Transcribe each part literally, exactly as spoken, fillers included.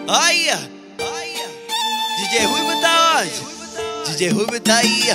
Aí, aí, D J Ruivo tá onde? D J Ruivo tá aí.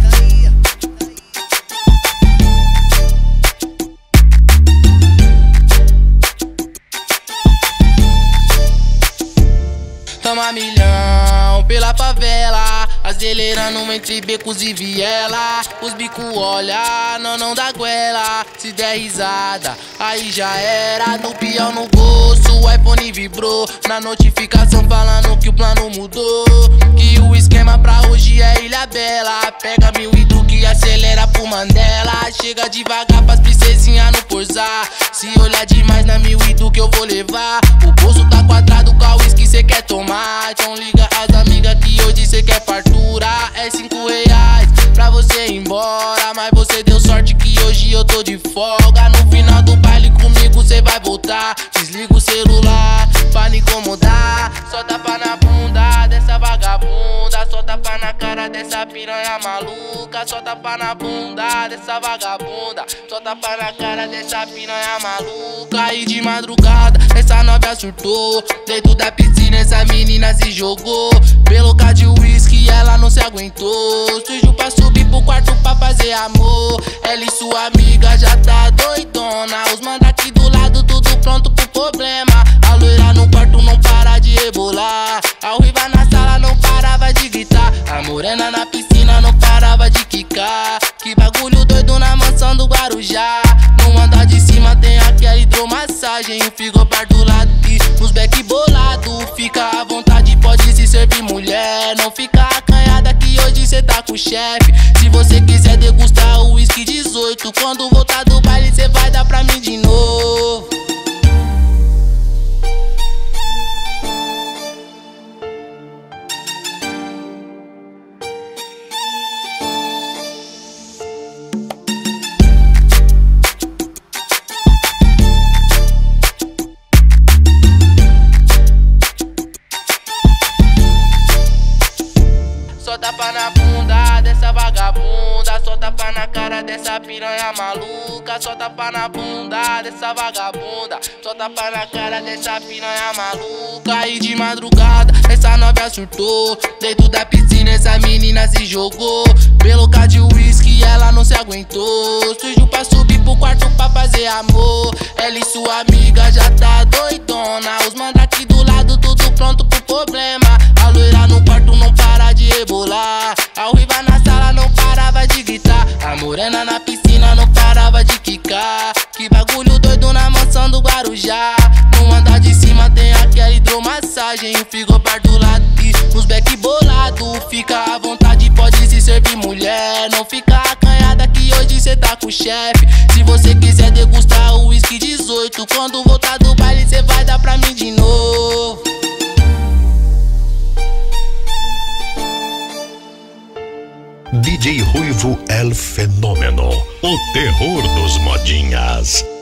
Tamo a milhão pela favela, acelerando entre becos e viela. Os bico olha, não, não dá goela. Se der risada, aí já era. No peão no bolso, o iPhone vibrou. Na notificação falando que o plano mudou, que o esquema pra hoje é Ilha Bela. Pega mil e duque e acelera pro Mandela. Chega devagar pras princesinhas no pousar. Se olhar demais na mil e duque eu vou levar. O bolso tá quadrado com a whisky cê quer tomar. Então liga as amigas que hoje cê quer fartura. É cinco reais pra você ir embora, mas você deu sorte que hoje eu tô de folga. No final do baile comigo cê vai voltar. Desliga o celular pra não incomodar. Só tapa na bunda dessa vagabunda, só tapa na cara dessa piranha maluca. Só tapa na bunda dessa vagabunda, só tapa na cara dessa piranha maluca. E de madrugada essa novia surtou, dentro da piscina essa menina se jogou. Pelo cá de whisky ela não se aguentou, surgiu pra subir pro quarto pra fazer amor. Ela e sua amiga já tá doidona, os manda aqui do lado tudo pronto pro problema. A loira no quarto não para de rebolar, a ruiva na sala não parava de gritar, a morena na piscina não parava de quicar. Que bagulho doido na mansão do Guarujá. No andar de cima tem aquela hidromassagem, o frigobar do lado e os beck bolado. Fica à vontade, pode se servir mulher, não fica acanhada que hoje cê tá com o chefe. Se você quiser degustar o whisky dezoito, quando voltar do baile cê vai dar pra mim de novo. Só tapa na bunda dessa vagabunda, só tapa na cara dessa piranha maluca. Só tapa na bunda dessa vagabunda, só tapa na cara dessa piranha maluca. E de madrugada essa novia surtou, dentro da piscina essa menina se jogou. Pelo cá de whisky ela não se aguentou, surgiu pra subir pro quarto pra fazer amor. Ela e sua amiga já tá doidona, os manda aqui do lado tudo pronto pro problema. A loira no quarto não para de rebolar, a ruiva na sala não parava de gritar, a morena na piscina não parava de quicar. Que bagulho doido na mansão do Guarujá. No andar de cima tem aquela hidromassagem, o frigobar do lado e os beck bolado. Fica à vontade, pode se servir mulher, não fica acanhada que hoje cê tá com o chefe. Se você quiser degustar o whisky dezoito, quando voltar do baile cê vai dar pra mim de novo. D J Ruivo El Fenômeno, o terror dos modinhas.